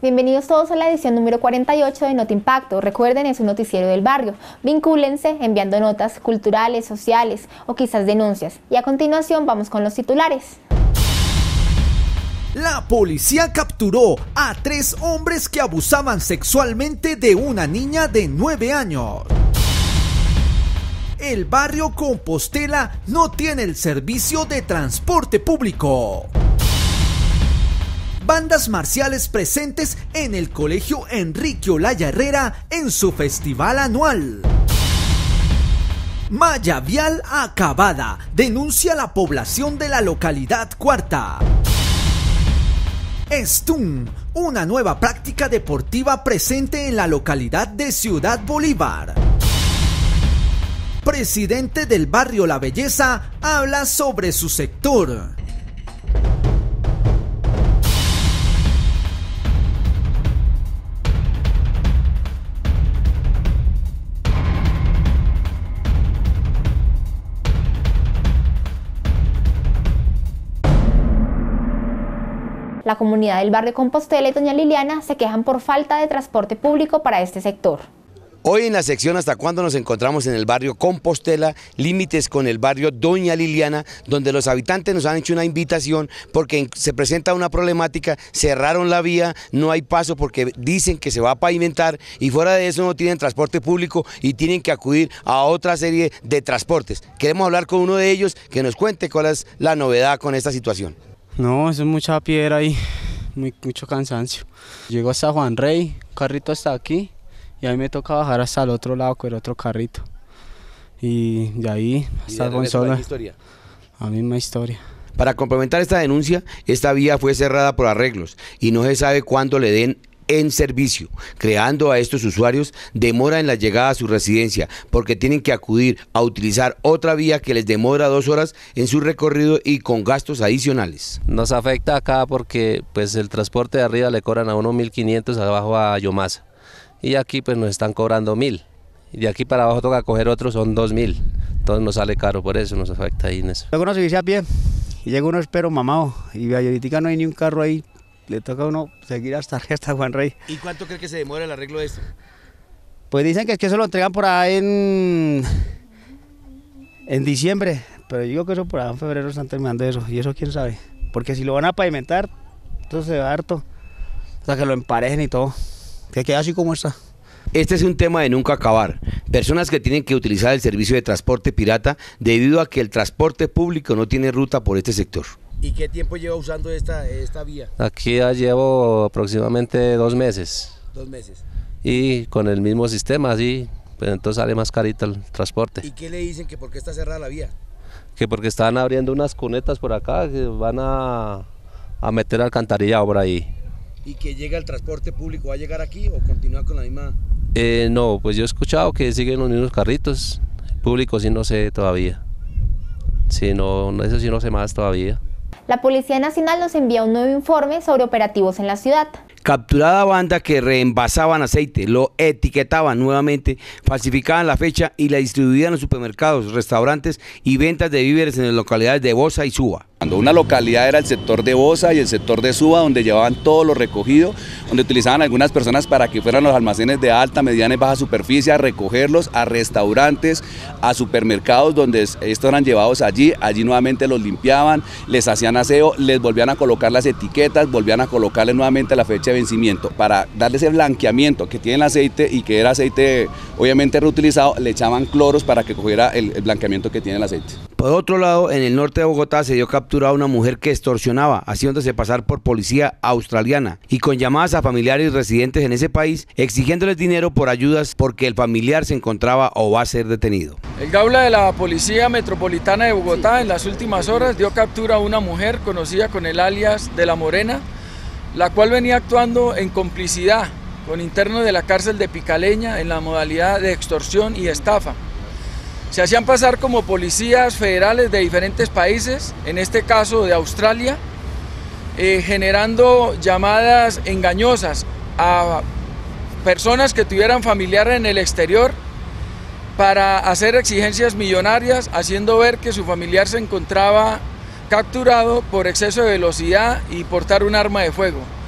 Bienvenidos todos a la edición número 48 de Nota Impacto. Recuerden, es un noticiero del barrio. Vincúlense enviando notas culturales, sociales o quizás denuncias. Y a continuación vamos con los titulares. La policía capturó a 3 hombres que abusaban sexualmente de una niña de 9 años. El barrio Compostela no tiene el servicio de transporte público. Bandas marciales presentes en el Colegio Enrique Olaya Herrera en su festival anual. Malla vial acabada, denuncia la población de la localidad Cuarta. Stun, una nueva práctica deportiva presente en la localidad de Ciudad Bolívar. Presidente del barrio La Belleza habla sobre su sector. La comunidad del barrio Compostela y Doña Liliana se quejan por falta de transporte público para este sector. Hoy en la sección ¿Hasta cuándo? Nos encontramos en el barrio Compostela, límites con el barrio Doña Liliana, donde los habitantes nos han hecho una invitación porque se presenta una problemática, cerraron la vía, no hay paso porque dicen que se va a pavimentar y fuera de eso no tienen transporte público y tienen que acudir a otra serie de transportes. Queremos hablar con uno de ellos que nos cuente cuál es la novedad con esta situación. No, eso es mucha piedra ahí, mucho cansancio. Llego hasta Juan Rey, carrito hasta aquí y ahí me toca bajar hasta el otro lado con el otro carrito. Y de ahí hasta Gonzalo. La misma historia. Para complementar esta denuncia, esta vía fue cerrada por arreglos y no se sabe cuándo le den en servicio, creando a estos usuarios demora en la llegada a su residencia porque tienen que acudir a utilizar otra vía que les demora 2 horas en su recorrido y con gastos adicionales. Nos afecta acá porque pues el transporte de arriba le cobran a uno 1.500 abajo a Yomasa y aquí pues nos están cobrando 1.000 y de aquí para abajo toca coger otros, son 2.000, entonces nos sale caro, por eso nos afecta ahí en eso. Luego uno se dice a pie y llega uno espero mamado y ahorita no hay ni un carro ahí. Le toca a uno seguir hasta Juan Rey. ¿Y cuánto cree que se demora el arreglo de esto? Pues dicen que es que eso lo entregan por ahí en diciembre, pero yo digo que eso por ahí en febrero están terminando eso, y eso quién sabe. Porque si lo van a pavimentar, entonces se va harto, o sea que lo emparejen y todo, que quede así como está. Este es un tema de nunca acabar. Personas que tienen que utilizar el servicio de transporte pirata debido a que el transporte público no tiene ruta por este sector. ¿Y qué tiempo lleva usando esta vía? Aquí ya llevo aproximadamente 2 meses. 2 meses. Y con el mismo sistema, así, pues entonces sale más carito el transporte. ¿Y qué le dicen que por qué está cerrada la vía? Que porque están abriendo unas cunetas por acá que van a meter alcantarillado por ahí. ¿Y que llega el transporte público? ¿Va a llegar aquí o continúa con la misma? No, pues yo he escuchado que siguen los mismos carritos. El público sí no sé todavía. Sí, no, eso sí no sé más todavía. La Policía Nacional nos envía un nuevo informe sobre operativos en la ciudad. Capturada banda que reenvasaban aceite, lo etiquetaban nuevamente, falsificaban la fecha y la distribuían en supermercados, restaurantes y ventas de víveres en las localidades de Bosa y Suba. Una localidad era el sector de Bosa y el sector de Suba, donde llevaban todo lo recogido, donde utilizaban algunas personas para que fueran los almacenes de alta, mediana y baja superficie a recogerlos, a restaurantes, a supermercados donde estos eran llevados allí nuevamente los limpiaban, les hacían aseo, les volvían a colocar las etiquetas, volvían a colocarles nuevamente la fecha de vencimiento. Para darle ese blanqueamiento que tiene el aceite y que era aceite obviamente reutilizado, le echaban cloros para que cogiera el blanqueamiento que tiene el aceite. Por otro lado, en el norte de Bogotá se dio captura a una mujer que extorsionaba, haciéndose pasar por policía australiana y con llamadas a familiares residentes en ese país, exigiéndoles dinero por ayudas porque el familiar se encontraba o va a ser detenido. El Gaula de la Policía Metropolitana de Bogotá en las últimas horas dio captura a una mujer conocida con el alias de La Morena, la cual venía actuando en complicidad con internos de la cárcel de Picaleña en la modalidad de extorsión y estafa. Se hacían pasar como policías federales de diferentes países, en este caso de Australia, generando llamadas engañosas a personas que tuvieran familiares en el exterior para hacer exigencias millonarias, haciendo ver que su familiar se encontraba capturado por exceso de velocidad y portar un arma de fuego.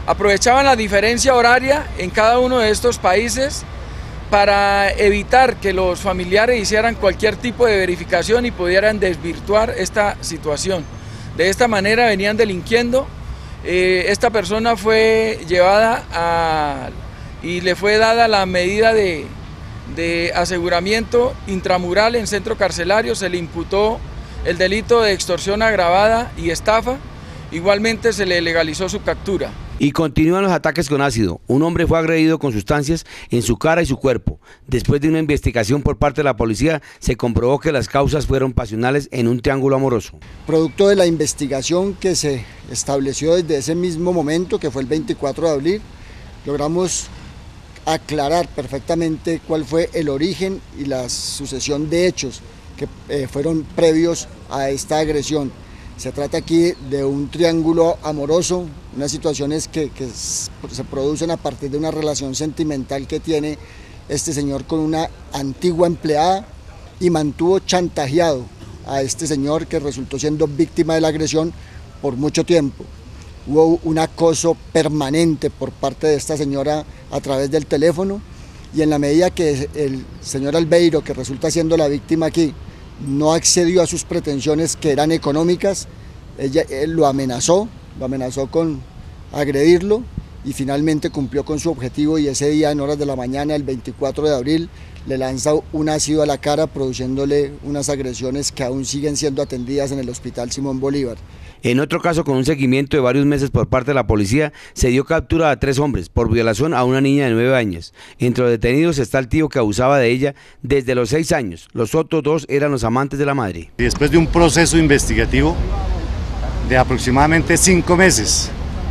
Aprovechaban la diferencia horaria en cada uno de estos países para evitar que los familiares hicieran cualquier tipo de verificación y pudieran desvirtuar esta situación. De esta manera venían delinquiendo. Esta persona fue llevada y le fue dada la medida de aseguramiento intramural en centro carcelario. Se le imputó el delito de extorsión agravada y estafa. Igualmente se le legalizó su captura. Y continúan los ataques con ácido. Un hombre fue agredido con sustancias en su cara y su cuerpo. Después de una investigación por parte de la policía, se comprobó que las causas fueron pasionales en un triángulo amoroso. Producto de la investigación que se estableció desde ese mismo momento, que fue el 24 de abril, logramos aclarar perfectamente cuál fue el origen y la sucesión de hechos que fueron previos a esta agresión. Se trata aquí de un triángulo amoroso, unas situaciones que se producen a partir de una relación sentimental que tiene este señor con una antigua empleada y mantuvo chantajeado a este señor, que resultó siendo víctima de la agresión por mucho tiempo. Hubo un acoso permanente por parte de esta señora a través del teléfono, y en la medida que el señor Albeiro, que resulta siendo la víctima aquí, no accedió a sus pretensiones, que eran económicas, él lo amenazó con agredirlo, y finalmente cumplió con su objetivo, y ese día en horas de la mañana, el 24 de abril, le lanza un ácido a la cara, produciéndole unas agresiones que aún siguen siendo atendidas en el Hospital Simón Bolívar. En otro caso, con un seguimiento de varios meses por parte de la policía, se dio captura a 3 hombres por violación a una niña de 9 años. Entre los detenidos está el tío que abusaba de ella desde los 6 años. Los otros 2 eran los amantes de la madre. Después de un proceso investigativo de aproximadamente 5 meses,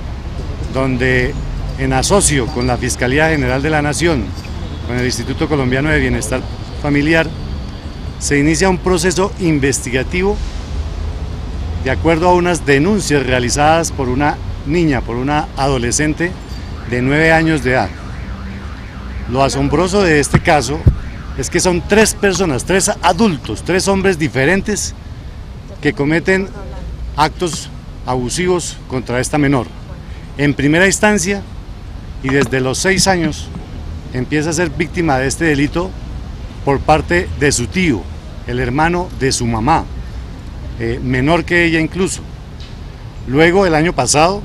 donde en asocio con la Fiscalía General de la Nación, con el Instituto Colombiano de Bienestar Familiar, se inicia un proceso investigativo de acuerdo a unas denuncias realizadas por una niña, por una adolescente de 9 años de edad. Lo asombroso de este caso es que son 3 personas, 3 adultos, 3 hombres diferentes que cometen actos abusivos contra esta menor. En primera instancia, y desde los 6 años, empieza a ser víctima de este delito por parte de su tío, el hermano de su mamá, menor que ella incluso. Luego, el año pasado,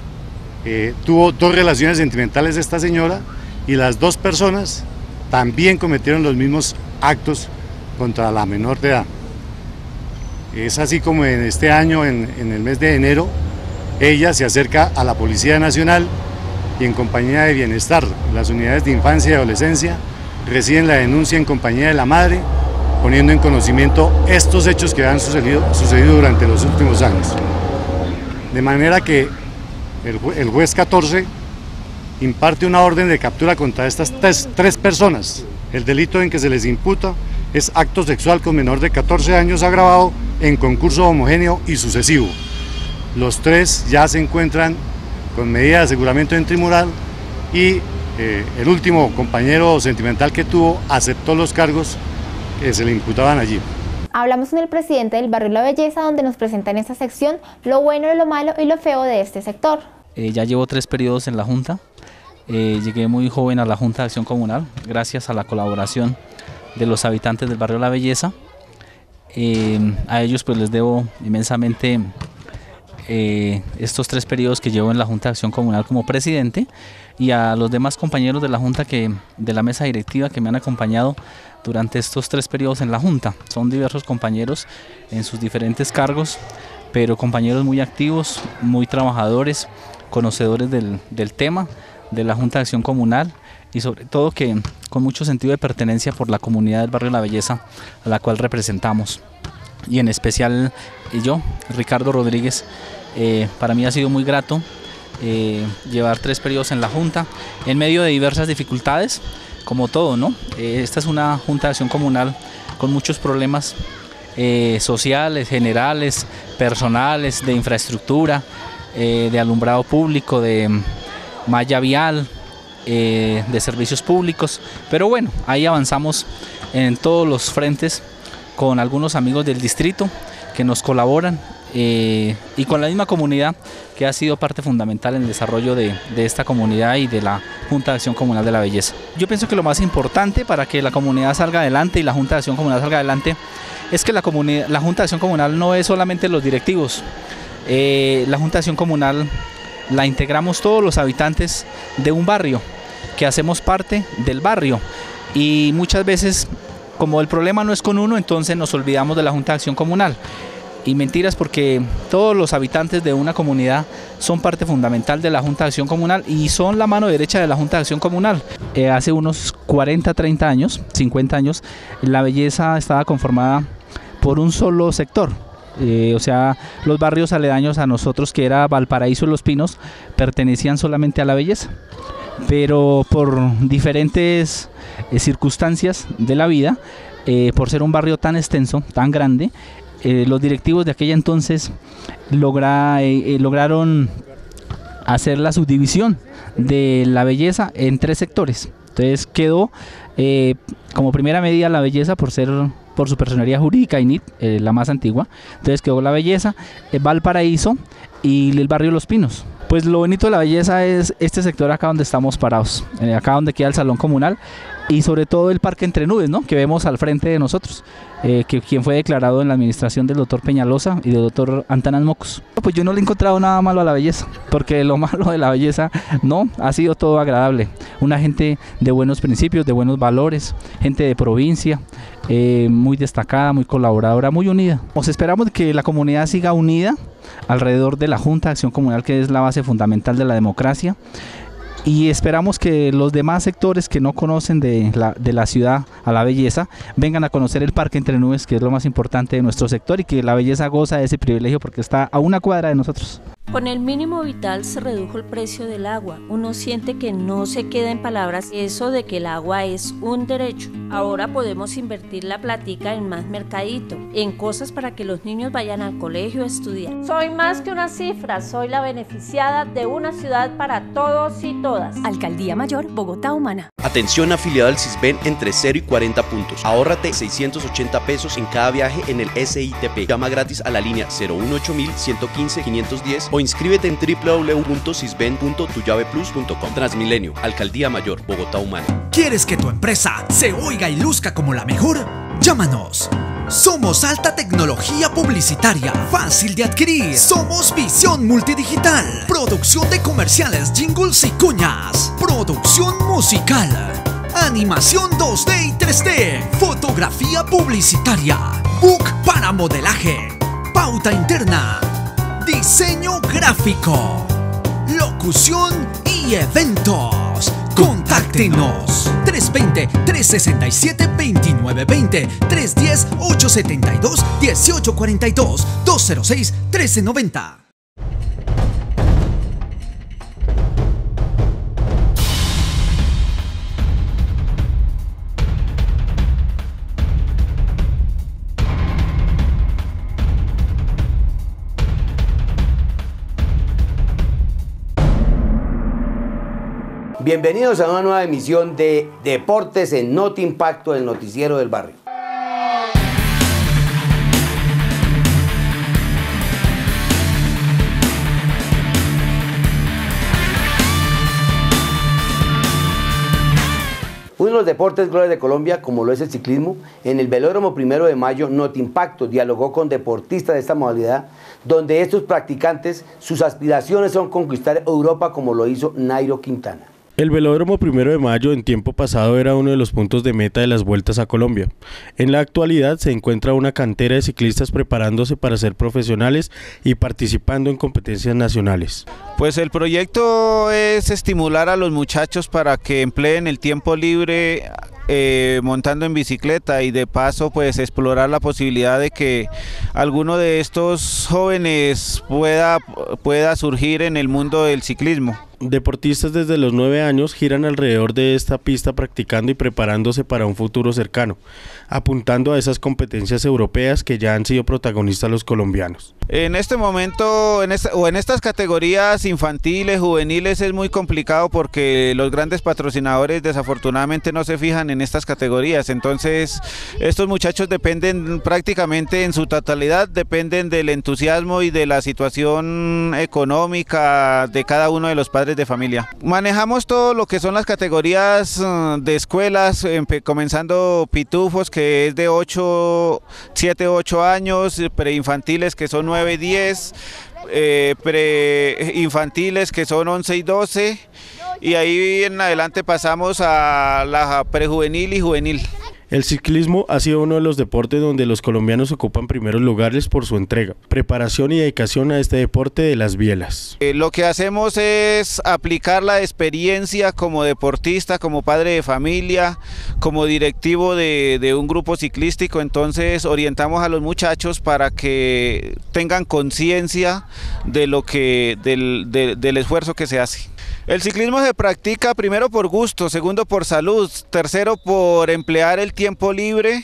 tuvo 2 relaciones sentimentales esta señora, y las 2 personas también cometieron los mismos actos contra la menor de edad. Es así como en este año, en el mes de enero, ella se acerca a la Policía Nacional y en compañía de Bienestar, las unidades de infancia y adolescencia, reciben la denuncia en compañía de la madre, poniendo en conocimiento estos hechos que han sucedido durante los últimos años. De manera que el juez 14 imparte una orden de captura contra estas 3 personas. El delito en que se les imputa es acto sexual con menor de 14 años agravado en concurso homogéneo y sucesivo. Los 3 ya se encuentran con medida de aseguramiento en tribunal, y el último compañero sentimental que tuvo aceptó los cargos que se le imputaban allí. Hablamos con el presidente del barrio La Belleza, donde nos presenta en esta sección lo bueno, lo malo y lo feo de este sector. Ya llevo 3 periodos en la Junta. Llegué muy joven a la Junta de Acción Comunal, gracias a la colaboración de los habitantes del barrio La Belleza. A ellos pues les debo inmensamente estos 3 periodos que llevo en la Junta de Acción Comunal como presidente, y a los demás compañeros de la Junta, de la mesa directiva, que me han acompañado durante estos 3 periodos en la Junta. Son diversos compañeros en sus diferentes cargos, pero compañeros muy activos, muy trabajadores, conocedores del tema de la Junta de Acción Comunal, y sobre todo que con mucho sentido de pertenencia por la comunidad del barrio La Belleza, a la cual representamos. Y en especial yo, Ricardo Rodríguez, para mí ha sido muy grato llevar 3 periodos en la Junta, en medio de diversas dificultades, como todo, ¿no? Esta es una Junta de Acción Comunal con muchos problemas sociales, generales, personales, de infraestructura, de alumbrado público, de malla vial, de servicios públicos, pero bueno, ahí avanzamos en todos los frentes con algunos amigos del distrito que nos colaboran y con la misma comunidad que ha sido parte fundamental en el desarrollo de esta comunidad y de la Junta de Acción Comunal de la Belleza. Yo pienso que lo más importante para que la comunidad salga adelante y la Junta de Acción Comunal salga adelante es que la Junta de Acción Comunal no es solamente los directivos. La Junta de Acción Comunal la integramos todos los habitantes de un barrio, que hacemos parte del barrio, y muchas veces, como el problema no es con uno, entonces nos olvidamos de la Junta de Acción Comunal. Y mentiras, porque todos los habitantes de una comunidad son parte fundamental de la Junta de Acción Comunal y son la mano derecha de la Junta de Acción Comunal. Hace unos 40, 30 años, 50 años, la Belleza estaba conformada por un solo sector. O sea, los barrios aledaños a nosotros, que era Valparaíso y Los Pinos, pertenecían solamente a la Belleza. Pero por diferentes circunstancias de la vida, por ser un barrio tan extenso, tan grande, los directivos de aquella entonces lograron hacer la subdivisión de la Belleza en 3 sectores. Entonces quedó como primera medida la Belleza por su personería jurídica INIT, la más antigua. Entonces quedó la Belleza, Valparaíso y el barrio Los Pinos. Pues lo bonito de la Belleza es este sector acá donde estamos parados, acá donde queda el salón comunal, y sobre todo el Parque Entre Nubes, ¿no?, que vemos al frente de nosotros, quien fue declarado en la administración del doctor Peñalosa y del doctor Antanas Mocos. Pues yo no le he encontrado nada malo a la Belleza, porque lo malo de la Belleza no, ha sido todo agradable. Una gente de buenos principios, de buenos valores, gente de provincia, muy destacada, muy colaboradora, muy unida. Nos esperamos que la comunidad siga unida alrededor de la Junta de Acción Comunal, que es la base fundamental de la democracia, y esperamos que los demás sectores que no conocen de la ciudad a la Belleza vengan a conocer el Parque Entre Nubes, que es lo más importante de nuestro sector, y que la Belleza goza de ese privilegio porque está a una cuadra de nosotros. Con el mínimo vital se redujo el precio del agua. Uno siente que no se queda en palabras eso de que el agua es un derecho. Ahora podemos invertir la platica en más mercadito, en cosas para que los niños vayan al colegio a estudiar. Soy más que una cifra, soy la beneficiada de una ciudad para todos y todas. Alcaldía Mayor, Bogotá Humana. Atención afiliado al Sisbén entre 0 y 40 puntos. Ahórrate 680 pesos en cada viaje en el SITP. Llama gratis a la línea 018-115-510 o inscríbete en www.sisben.tuyaveplus.com. Transmilenio, Alcaldía Mayor, Bogotá Humana. ¿Quieres que tu empresa se oiga y luzca como la mejor? Llámanos. Somos alta tecnología publicitaria, fácil de adquirir. Somos visión multidigital, producción de comerciales, jingles y cuñas, producción musical, animación 2D y 3D, fotografía publicitaria, book para modelaje, pauta interna, diseño gráfico, locución y eventos. Contáctenos 320-367-2920, 310-872-1842, 206-1390. Bienvenidos a una nueva emisión de Deportes en Noti Impacto, el noticiero del barrio. Uno de los deportes glorias de Colombia, como lo es el ciclismo, en el Velódromo 1 de Mayo, Noti Impacto dialogó con deportistas de esta modalidad, donde estos practicantes, sus aspiraciones son conquistar Europa como lo hizo Nairo Quintana. El Velódromo 1 de Mayo en tiempo pasado era uno de los puntos de meta de las vueltas a Colombia. En la actualidad se encuentra una cantera de ciclistas preparándose para ser profesionales y participando en competencias nacionales. Pues el proyecto es estimular a los muchachos para que empleen el tiempo libre montando en bicicleta y de paso pues explorar la posibilidad de que alguno de estos jóvenes pueda surgir en el mundo del ciclismo. Deportistas desde los 9 años giran alrededor de esta pista practicando y preparándose para un futuro cercano, apuntando a esas competencias europeas que ya han sido protagonistas los colombianos. En este momento, en estas categorías infantiles, juveniles, es muy complicado porque los grandes patrocinadores desafortunadamente no se fijan en estas categorías. Entonces, estos muchachos dependen prácticamente en su totalidad, dependen del entusiasmo y de la situación económica de cada uno de los padres de familia. Manejamos todo lo que son las categorías de escuelas, comenzando pitufos, que es de 7, 8 años, preinfantiles que son 9, 10, preinfantiles que son 11 y 12, y ahí en adelante pasamos a la prejuvenil y juvenil. El ciclismo ha sido uno de los deportes donde los colombianos ocupan primeros lugares por su entrega, preparación y dedicación a este deporte de las bielas. Lo que hacemos es aplicar la experiencia como deportista, como padre de familia, como directivo de un grupo ciclístico. Entonces orientamos a los muchachos para que tengan conciencia de del esfuerzo que se hace. El ciclismo se practica primero por gusto, segundo por salud, tercero por emplear el tiempo libre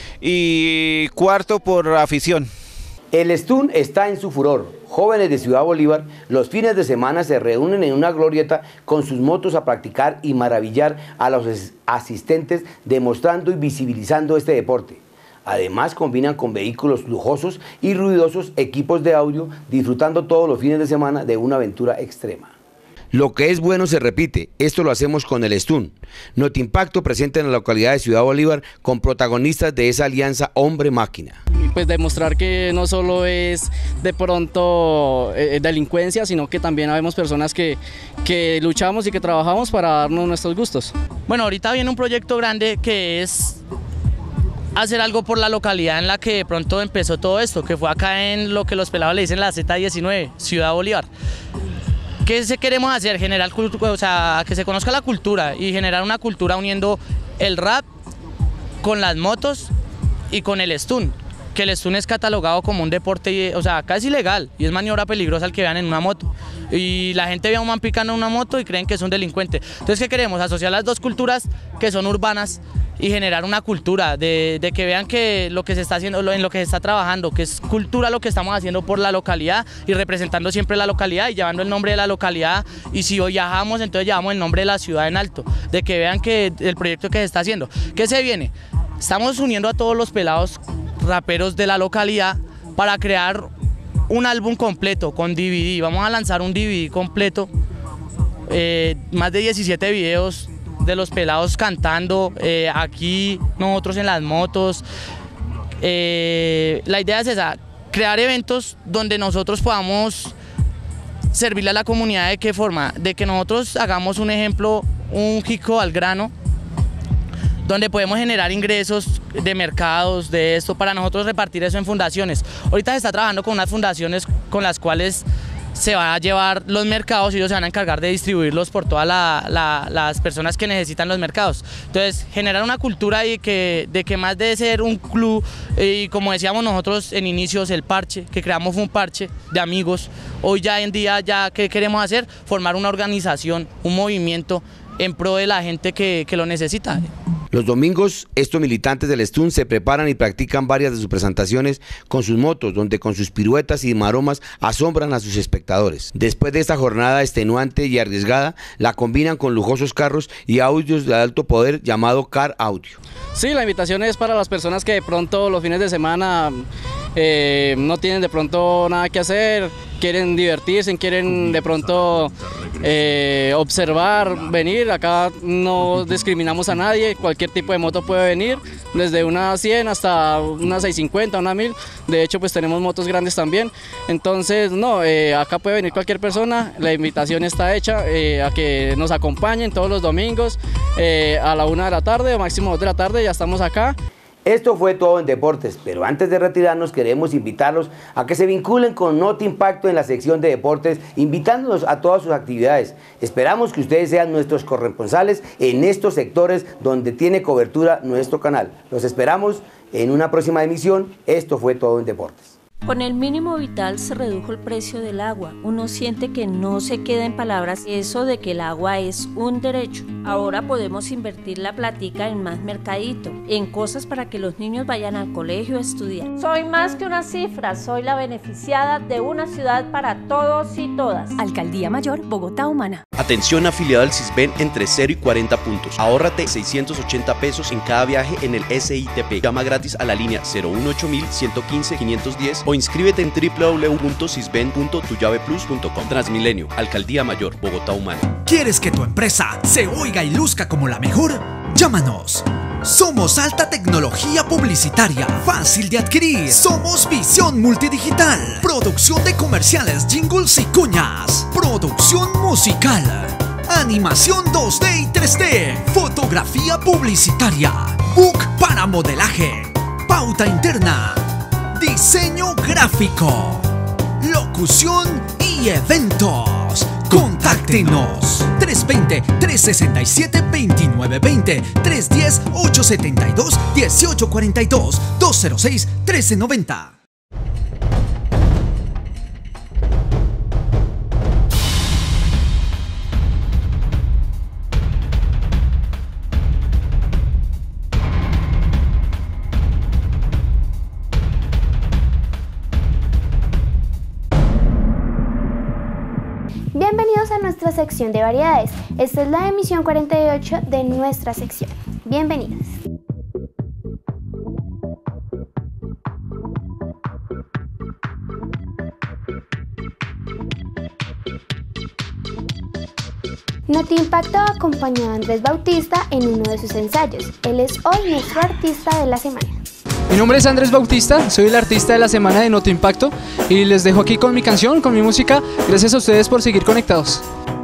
y cuarto por afición. El Estún está en su furor. Jóvenes de Ciudad Bolívar los fines de semana se reúnen en una glorieta con sus motos a practicar y maravillar a los asistentes, demostrando y visibilizando este deporte. Además combinan con vehículos lujosos y ruidosos equipos de audio, disfrutando todos los fines de semana de una aventura extrema. Lo que es bueno se repite, esto lo hacemos con el Estún. Notimpacto presente en la localidad de Ciudad Bolívar con protagonistas de esa alianza hombre-máquina. Pues demostrar que no solo es de pronto delincuencia, sino que también habemos personas que luchamos y que trabajamos para darnos nuestros gustos. Bueno, ahorita viene un proyecto grande que es hacer algo por la localidad en la que de pronto empezó todo esto, que fue acá en lo que los pelados le dicen la Z19, Ciudad Bolívar. ¿Qué queremos hacer? Generar cultura, o sea, que se conozca la cultura y generar una cultura uniendo el rap con las motos y con el Estún. Que el Estún es catalogado como un deporte, o sea, casi ilegal y es maniobra peligrosa el que vean en una moto. Y la gente ve a un man picando en una moto y creen que es un delincuente. Entonces, ¿qué queremos? Asociar las dos culturas que son urbanas y generar una cultura de que vean que lo que se está haciendo, en lo que se está trabajando, que es cultura lo que estamos haciendo por la localidad y representando siempre la localidad y llevando el nombre de la localidad, y si hoy viajamos entonces llevamos el nombre de la ciudad en alto, de que vean que el proyecto que se está haciendo. ¿Qué se viene? Estamos uniendo a todos los pelados raperos de la localidad para crear un álbum completo con DVD. Vamos a lanzar un DVD completo, más de 17 videos de los pelados cantando, aquí nosotros en las motos. La idea es esa, crear eventos donde nosotros podamos servirle a la comunidad. ¿De qué forma? De que nosotros hagamos un ejemplo, un Jico al grano, donde podemos generar ingresos de mercados, de esto, para nosotros repartir eso en fundaciones. Ahorita se está trabajando con unas fundaciones con las cuales se van a llevar los mercados y ellos se van a encargar de distribuirlos por todas las personas que necesitan los mercados. Entonces, generar una cultura de que más de ser un club, y como decíamos nosotros en inicios, el parche, que creamos un parche de amigos. Hoy ya en día, ¿qué queremos hacer? Formar una organización, un movimiento en pro de la gente que lo necesita. Los domingos, estos militantes del Estún se preparan y practican varias de sus presentaciones con sus motos, donde con sus piruetas y maromas asombran a sus espectadores. Después de esta jornada extenuante y arriesgada, la combinan con lujosos carros y audios de alto poder llamado Car Audio. Sí, la invitación es para las personas que de pronto los fines de semana no tienen de pronto nada que hacer, quieren divertirse, quieren de pronto observar, venir. Acá no discriminamos a nadie, cualquier tipo de moto puede venir, desde una 100 hasta una 650, una 1000, de hecho pues tenemos motos grandes también. Entonces acá puede venir cualquier persona, la invitación está hecha a que nos acompañen todos los domingos a la 1 de la tarde, o máximo 2 de la tarde, ya estamos acá. Esto fue todo en deportes, pero antes de retirarnos queremos invitarlos a que se vinculen con Notimpacto en la sección de deportes, invitándonos a todas sus actividades. Esperamos que ustedes sean nuestros corresponsales en estos sectores donde tiene cobertura nuestro canal. Los esperamos en una próxima emisión. Esto fue todo en deportes. Con el mínimo vital se redujo el precio del agua. Uno siente que no se queda en palabras eso de que el agua es un derecho. Ahora podemos invertir la plática en más mercadito, en cosas para que los niños vayan al colegio a estudiar. Soy más que una cifra, soy la beneficiada de una ciudad para todos y todas. Alcaldía Mayor, Bogotá Humana. Atención afiliado al Sisben entre 0 y 40 puntos. Ahórrate 680 pesos en cada viaje en el SITP. Llama gratis a la línea 018-115-510 o inscríbete en www.sisben.tuyaveplus.com. Transmilenio, Alcaldía Mayor, Bogotá Humana. ¿Quieres que tu empresa se oiga y luzca como la mejor? Llámanos. Somos alta tecnología publicitaria, fácil de adquirir. Somos visión multidigital, producción de comerciales, jingles y cuñas, producción musical, animación 2D y 3D, fotografía publicitaria, book para modelaje, pauta interna, diseño gráfico, locución y eventos. Contáctenos 320-367-2920, 310-872-1842, 206-1390. Bienvenidos a nuestra sección de variedades. Esta es la emisión 48 de nuestra sección. Bienvenidos. Notimpacto acompañó a Andrés Bautista en uno de sus ensayos. Él es hoy nuestro artista de la semana. Mi nombre es Andrés Bautista, soy el artista de la semana de Notimpacto y les dejo aquí con mi canción, con mi música. Gracias a ustedes por seguir conectados.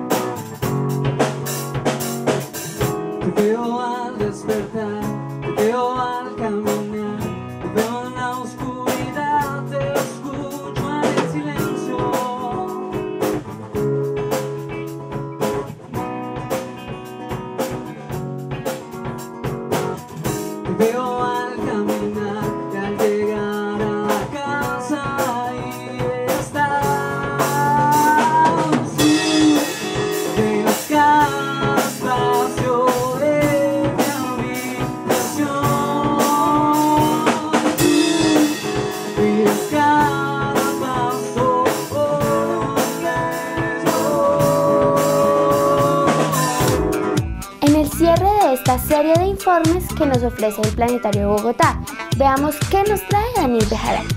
Te veo al despertar, te veo al caminar, te veo en la oscuridad, te escucho en el silencio. Te veo al caminar. Esta serie de informes que nos ofrece el Planetario de Bogotá. Veamos qué nos trae Daniel Bejarano.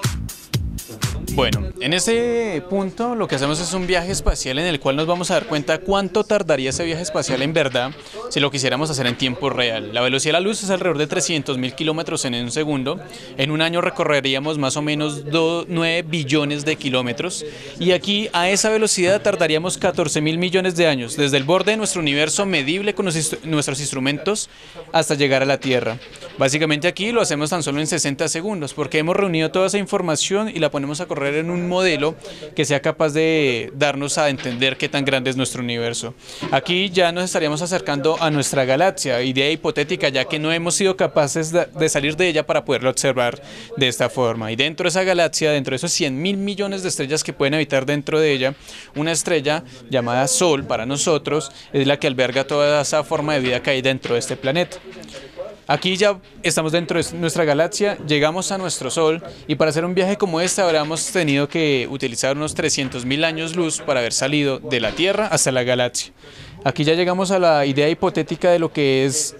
Bueno, en este punto lo que hacemos es un viaje espacial en el cual nos vamos a dar cuenta cuánto tardaría ese viaje espacial en verdad si lo quisiéramos hacer en tiempo real. La velocidad de la luz es alrededor de 300.000 kilómetros en un segundo. En un año recorreríamos más o menos 9 billones de kilómetros y aquí a esa velocidad tardaríamos 14.000 millones de años, desde el borde de nuestro universo medible con nuestros instrumentos hasta llegar a la Tierra. Básicamente aquí lo hacemos tan solo en 60 segundos porque hemos reunido toda esa información y la ponemos a correr en un modelo que sea capaz de darnos a entender qué tan grande es nuestro universo. Aquí ya nos estaríamos acercando a nuestra galaxia, idea hipotética ya que no hemos sido capaces de salir de ella para poderlo observar de esta forma. Y dentro de esa galaxia, dentro de esos 100.000 millones de estrellas que pueden habitar dentro de ella, una estrella llamada Sol para nosotros es la que alberga toda esa forma de vida que hay dentro de este planeta. Aquí ya estamos dentro de nuestra galaxia, llegamos a nuestro Sol y para hacer un viaje como este habríamos tenido que utilizar unos 300.000 años luz para haber salido de la Tierra hasta la galaxia. Aquí ya llegamos a la idea hipotética de lo que es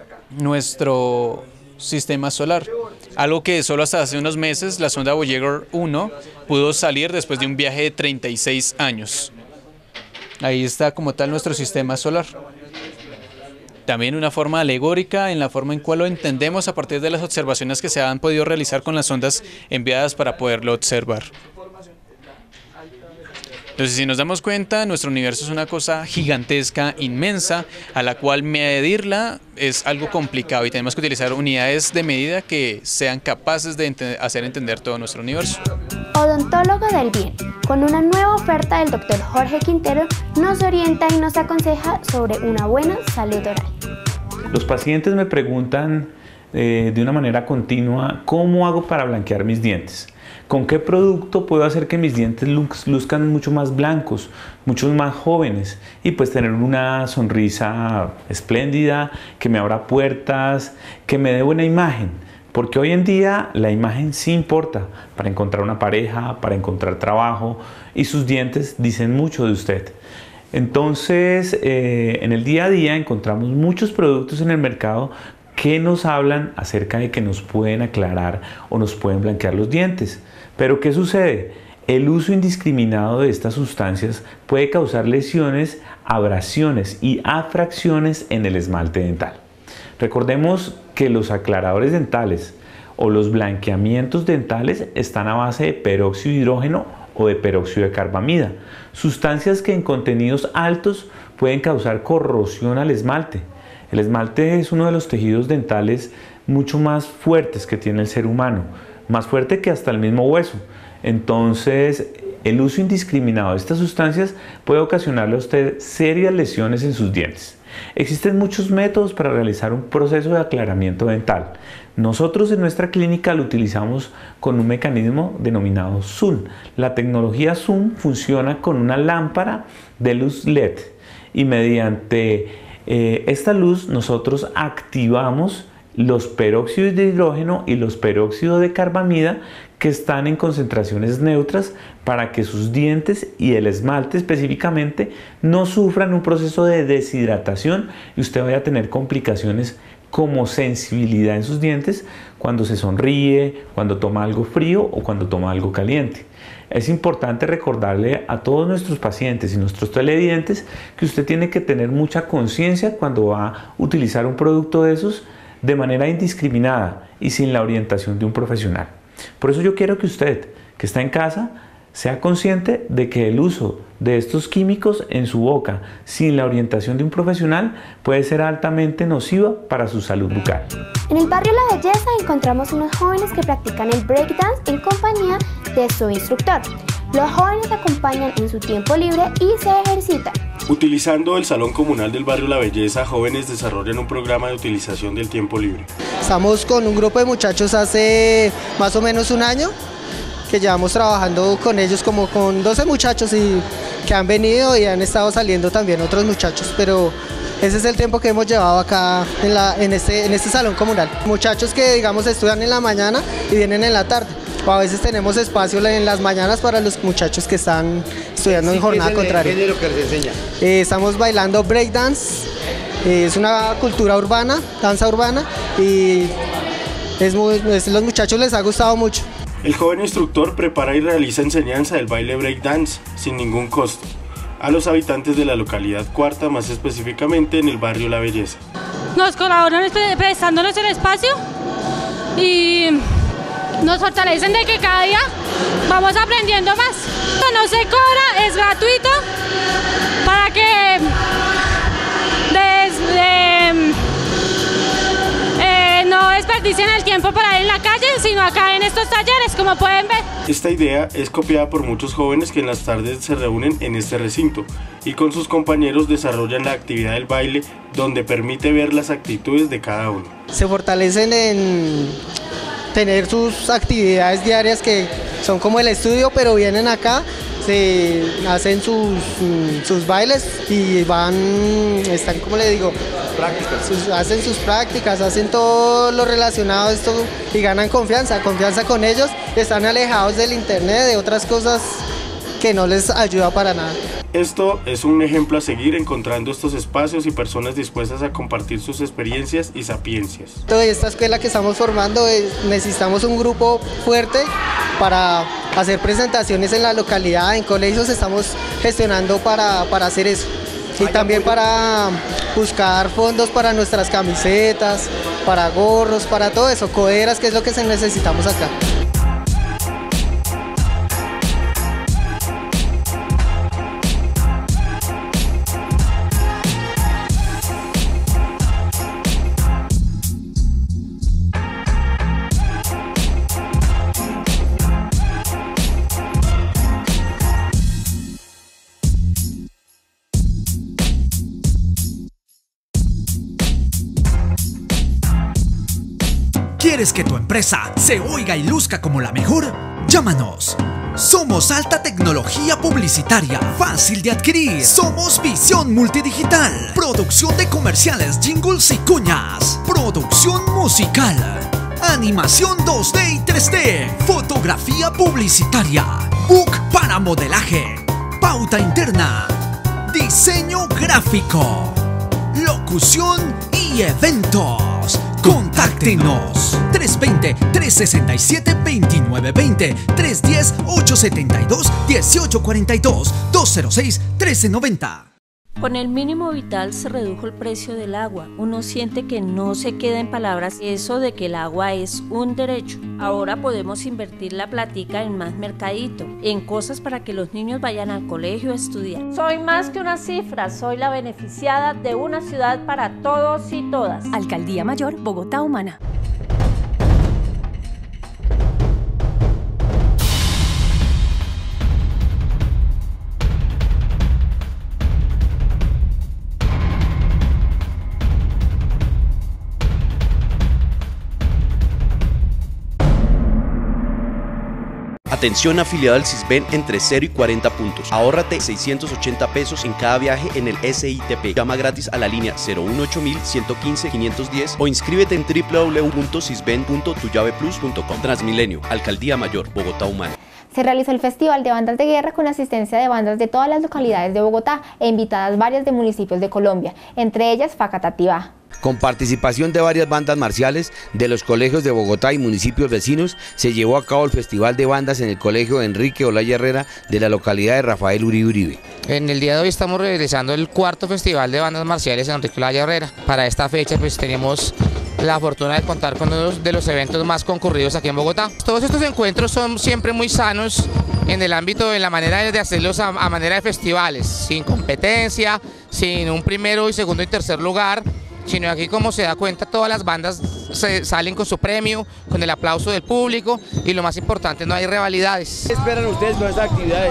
nuestro sistema solar. Algo que solo hasta hace unos meses la sonda Voyager 1 pudo salir después de un viaje de 36 años. Ahí está como tal nuestro sistema solar. También una forma alegórica en la forma en cual lo entendemos a partir de las observaciones que se han podido realizar con las sondas enviadas para poderlo observar. Entonces, si nos damos cuenta, nuestro universo es una cosa gigantesca, inmensa, a la cual medirla es algo complicado y tenemos que utilizar unidades de medida que sean capaces de hacer entender todo nuestro universo. Odontólogo del Bien, con una nueva oferta del Dr. Jorge Quintero, nos orienta y nos aconseja sobre una buena salud oral. Los pacientes me preguntan de una manera continua, ¿cómo hago para blanquear mis dientes? ¿Con qué producto puedo hacer que mis dientes luzcan mucho más blancos, muchos más jóvenes y pues tener una sonrisa espléndida, que me abra puertas, que me dé buena imagen? Porque hoy en día la imagen sí importa para encontrar una pareja, para encontrar trabajo, y sus dientes dicen mucho de usted. Entonces, en el día a día encontramos muchos productos en el mercado que nos hablan acerca de que nos pueden aclarar o nos pueden blanquear los dientes. Pero ¿qué sucede? El uso indiscriminado de estas sustancias puede causar lesiones, abrasiones y afracciones en el esmalte dental. Recordemos que los aclaradores dentales o los blanqueamientos dentales están a base de peróxido de hidrógeno o de peróxido de carbamida, sustancias que en contenidos altos pueden causar corrosión al esmalte. El esmalte es uno de los tejidos dentales mucho más fuertes que tiene el ser humano, más fuerte que hasta el mismo hueso. Entonces, el uso indiscriminado de estas sustancias puede ocasionarle a usted serias lesiones en sus dientes. Existen muchos métodos para realizar un proceso de aclaramiento dental. Nosotros en nuestra clínica lo utilizamos con un mecanismo denominado Zoom. La tecnología Zoom funciona con una lámpara de luz LED y mediante esta luz nosotros activamos los peróxidos de hidrógeno y los peróxidos de carbamida que están en concentraciones neutras para que sus dientes y el esmalte específicamente no sufran un proceso de deshidratación y usted vaya a tener complicaciones como sensibilidad en sus dientes cuando se sonríe, cuando toma algo frío o cuando toma algo caliente. Es importante recordarle a todos nuestros pacientes y nuestros televidentes que usted tiene que tener mucha conciencia cuando va a utilizar un producto de esos de manera indiscriminada y sin la orientación de un profesional. Por eso yo quiero que usted, que está en casa, sea consciente de que el uso de estos químicos en su boca sin la orientación de un profesional puede ser altamente nociva para su salud bucal. En el barrio La Belleza encontramos unos jóvenes que practican el breakdance en compañía de su instructor. Los jóvenes acompañan en su tiempo libre y se ejercitan. Utilizando el Salón Comunal del barrio La Belleza, jóvenes desarrollan un programa de utilización del tiempo libre. Estamos con un grupo de muchachos hace más o menos un año, que llevamos trabajando con ellos como con 12 muchachos y que han venido y han estado saliendo también otros muchachos, pero ese es el tiempo que hemos llevado acá en este salón comunal. Muchachos que digamos estudian en la mañana y vienen en la tarde, o a veces tenemos espacio en las mañanas para los muchachos que están estudiando en jornada contraria. ¿Qué es lo que les enseña? Estamos bailando breakdance, es una cultura urbana, danza urbana, y los muchachos les ha gustado mucho. El joven instructor prepara y realiza enseñanza del baile breakdance sin ningún costo a los habitantes de la localidad Cuarta, más específicamente en el barrio La Belleza. Nos colaboran prestándonos el espacio y nos fortalecen de que cada día vamos aprendiendo más. No se cobra, es gratuito para que no desperdicien el tiempo para ir en la calle, sino acá en estos talleres, como pueden ver. Esta idea es copiada por muchos jóvenes que en las tardes se reúnen en este recinto y con sus compañeros desarrollan la actividad del baile, donde permite ver las actitudes de cada uno. Se fortalecen en tener sus actividades diarias que son como el estudio, pero vienen acá, se hacen sus bailes y están, como le digo, hacen sus prácticas, hacen todo lo relacionado a esto y ganan confianza con ellos, están alejados del internet, de otras cosas que no les ayuda para nada. Esto es un ejemplo a seguir, encontrando estos espacios y personas dispuestas a compartir sus experiencias y sapiencias. Toda esta escuela que estamos formando, necesitamos un grupo fuerte para hacer presentaciones en la localidad, en colegios estamos gestionando para hacer eso. Y también para buscar fondos para nuestras camisetas, para gorros, para todo eso, coderas, que es lo que necesitamos acá. ¿Quieres que tu empresa se oiga y luzca como la mejor? Llámanos. Somos alta tecnología publicitaria, fácil de adquirir. Somos visión multidigital, producción de comerciales, jingles y cuñas, producción musical, animación 2D y 3D, fotografía publicitaria, book para modelaje, pauta interna, diseño gráfico, locución y eventos. Contáctenos 320-367-2920, 310-872-1842, 206-1390. Con el mínimo vital se redujo el precio del agua. Uno siente que no se queda en palabras eso de que el agua es un derecho. Ahora podemos invertir la plática en más mercadito, en cosas para que los niños vayan al colegio a estudiar. Soy más que una cifra, soy la beneficiada de una ciudad para todos y todas. Alcaldía Mayor, Bogotá Humana. Atención afiliado al Sisben entre 0 y 40 puntos. Ahórrate 680 pesos en cada viaje en el SITP. Llama gratis a la línea 018-115-510 o inscríbete en www.sisben.tuyaveplus.com. Transmilenio, Alcaldía Mayor, Bogotá Humana. Se realizó el Festival de Bandas de Guerra con asistencia de bandas de todas las localidades de Bogotá e invitadas varias de municipios de Colombia, entre ellas Facatativá. Con participación de varias bandas marciales de los colegios de Bogotá y municipios vecinos, se llevó a cabo el Festival de Bandas en el Colegio Enrique Olaya Herrera de la localidad de Rafael Uribe Uribe. En el día de hoy estamos realizando el cuarto Festival de Bandas Marciales en Enrique Olaya Herrera. Para esta fecha pues tenemos la fortuna de contar con uno de los eventos más concurridos aquí en Bogotá. Todos estos encuentros son siempre muy sanos en el ámbito de la manera de hacerlos a manera de festivales, sin competencia, sin un primero y segundo y tercer lugar, sino aquí, como se da cuenta, todas las bandas salen con su premio, con el aplauso del público y lo más importante, no hay rivalidades. ¿Qué esperan ustedes con estas actividades?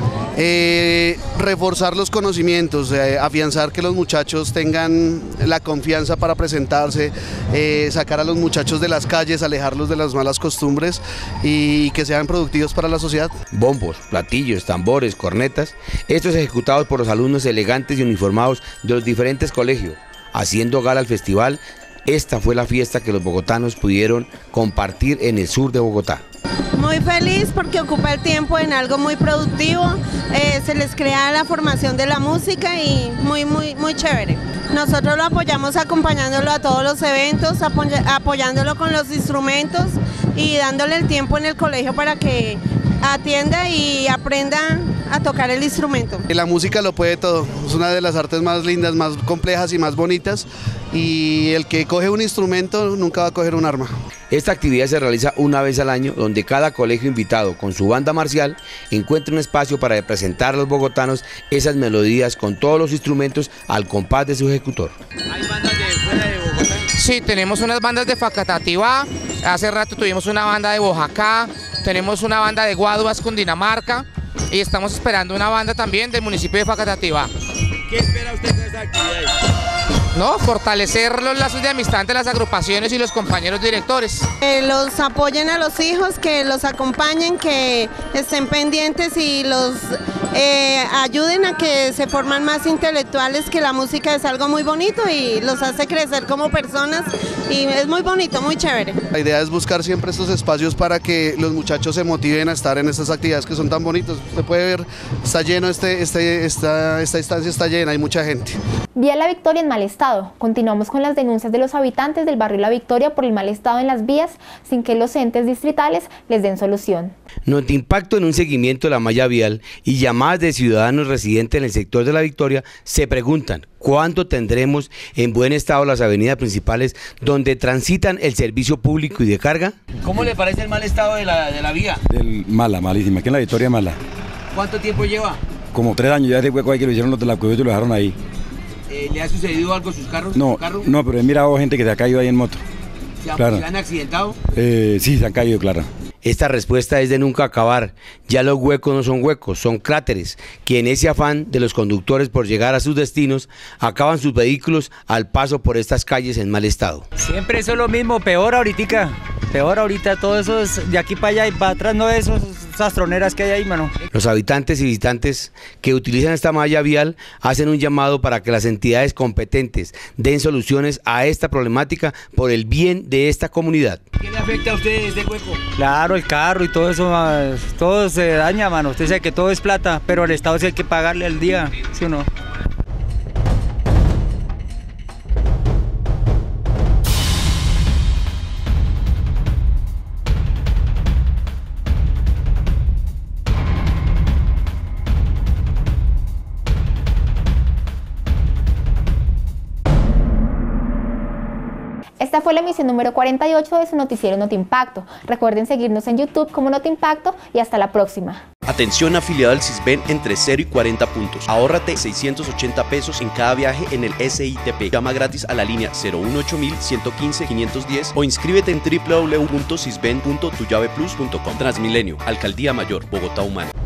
Reforzar los conocimientos, afianzar que los muchachos tengan la confianza para presentarse, sacar a los muchachos de las calles, alejarlos de las malas costumbres y que sean productivos para la sociedad. Bombos, platillos, tambores, cornetas, estos ejecutados por los alumnos elegantes y uniformados de los diferentes colegios. Haciendo gala al festival, esta fue la fiesta que los bogotanos pudieron compartir en el sur de Bogotá. Muy feliz porque ocupa el tiempo en algo muy productivo, se les crea la formación de la música y muy chévere. Nosotros lo apoyamos acompañándolo a todos los eventos, apoyándolo con los instrumentos y dándole el tiempo en el colegio para que atienda y aprenda a tocar el instrumento. La música lo puede todo, es una de las artes más lindas, más complejas y más bonitas, y el que coge un instrumento nunca va a coger un arma. Esta actividad se realiza una vez al año, donde cada colegio invitado con su banda marcial encuentra un espacio para presentar a los bogotanos esas melodías con todos los instrumentos al compás de su ejecutor. ¿Hay bandas de fuera de Bogotá? Sí, tenemos unas bandas de Facatativá, hace rato tuvimos una banda de Boyacá, tenemos una banda de Guaduas, Cundinamarca, y estamos esperando una banda también del municipio de Facatativá. ¿Qué espera usted de estas actividades? No, fortalecer los lazos de amistad entre las agrupaciones y los compañeros directores. Los apoyen a los hijos, que los acompañen, que estén pendientes y los ayuden a que se forman más intelectuales, que la música es algo muy bonito y los hace crecer como personas y es muy bonito, muy chévere. La idea es buscar siempre estos espacios para que los muchachos se motiven a estar en estas actividades que son tan bonitas. Usted puede ver, está lleno, esta instancia está llena, hay mucha gente. Vía La Victoria en mal estado. Continuamos con las denuncias de los habitantes del barrio La Victoria por el mal estado en las vías sin que los entes distritales les den solución. Notimpacto, en un seguimiento de la malla vial y llamadas de ciudadanos residentes en el sector de La Victoria, se preguntan ¿cuándo tendremos en buen estado las avenidas principales donde transitan el servicio público y de carga? ¿Cómo le parece el mal estado de la vía? Malísima, aquí en La Victoria mala. ¿Cuánto tiempo lleva? Como 3 años ya de hueco ahí que lo hicieron los de la Cuevita y lo dejaron ahí. ¿Le ha sucedido algo a sus carros? No, no, pero he mirado gente que se ha caído ahí en moto. ¿Se han accidentado? Sí, se han caído, claro. Esta respuesta es de nunca acabar. Ya los huecos no son huecos, son cráteres, que en ese afán de los conductores por llegar a sus destinos, acaban sus vehículos al paso por estas calles en mal estado. Siempre eso es lo mismo, peor ahorita, todo eso es de aquí para allá y para atrás, no esas troneras que hay ahí, mano. Los habitantes y visitantes que utilizan esta malla vial hacen un llamado para que las entidades competentes den soluciones a esta problemática por el bien de esta comunidad. ¿Qué le afecta a ustedes este hueco? Claro, el carro y todo eso, todo se daña, mano. Usted sabe que todo es plata, pero al Estado sí hay que pagarle al día, ¿sí o no? Esta fue la emisión número 48 de su noticiero Notimpacto. Recuerden seguirnos en YouTube como Notimpacto y hasta la próxima. Atención afiliado al Sisbén entre 0 y 40 puntos. Ahórrate 680 pesos en cada viaje en el SITP. Llama gratis a la línea 018-115-510 o inscríbete en www.sisben.tuyaveplus.com. Transmilenio, Alcaldía Mayor, Bogotá Humana.